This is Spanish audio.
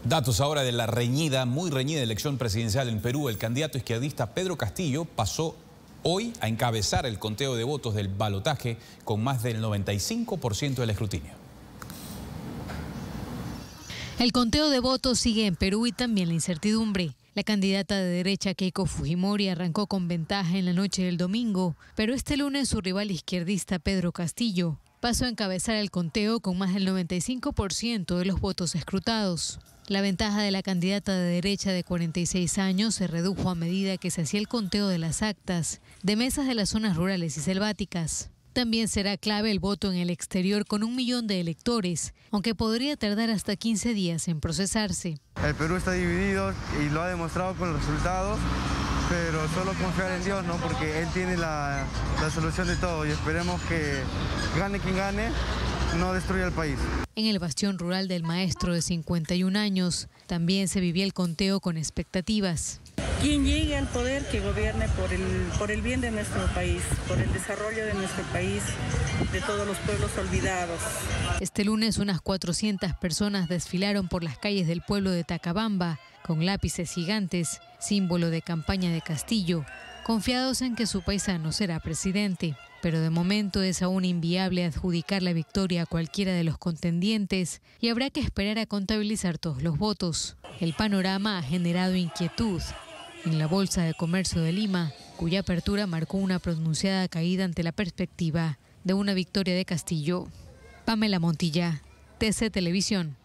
Datos ahora de la muy reñida elección presidencial en Perú. El candidato izquierdista Pedro Castillo pasó hoy a encabezar el conteo de votos del balotaje con más del 95% del escrutinio. El conteo de votos sigue en Perú y también la incertidumbre. La candidata de derecha Keiko Fujimori arrancó con ventaja en la noche del domingo, pero este lunes su rival izquierdista Pedro Castillo pasó a encabezar el conteo con más del 95% de los votos escrutados. La ventaja de la candidata de derecha de 46 años se redujo a medida que se hacía el conteo de las actas de mesas de las zonas rurales y selváticas. También será clave el voto en el exterior con 1 millón de electores, aunque podría tardar hasta 15 días en procesarse. El Perú está dividido y lo ha demostrado con los resultados, pero solo confiar en Dios, ¿no? Porque Él tiene la solución de todo y esperemos que gane quien gane, no destruya el país. En el bastión rural del Maestro de 51 años también se vivía el conteo con expectativas. Quien llegue al poder, que gobierne por el bien de nuestro país, por el desarrollo de nuestro país, de todos los pueblos olvidados. Este lunes unas 400 personas desfilaron por las calles del pueblo de Tacabamba con lápices gigantes, símbolo de campaña de Castillo, confiados en que su paisano será presidente. Pero de momento es aún inviable adjudicar la victoria a cualquiera de los contendientes y habrá que esperar a contabilizar todos los votos. El panorama ha generado inquietud en la Bolsa de Comercio de Lima, cuya apertura marcó una pronunciada caída ante la perspectiva de una victoria de Castillo. Pamela Montilla, TC Televisión.